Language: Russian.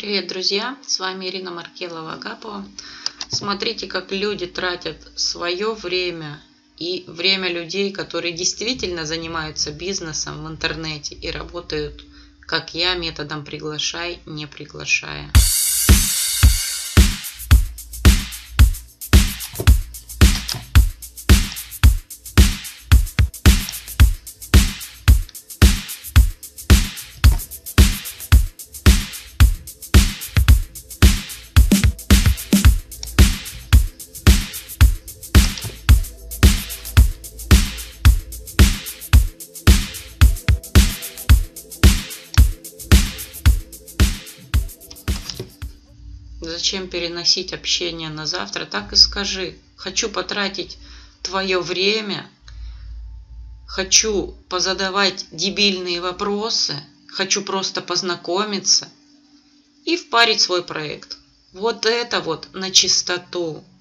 Привет, друзья! С вами Ирина Маркелова-Агапова. Смотрите, как люди тратят свое время и время людей, которые действительно занимаются бизнесом в интернете и работают, как я, методом приглашай, не приглашая. Зачем переносить общение на завтра? Так и скажи. Хочу потратить твое время, хочу позадавать дебильные вопросы, хочу просто познакомиться и впарить свой проект. Вот это вот на чистоту.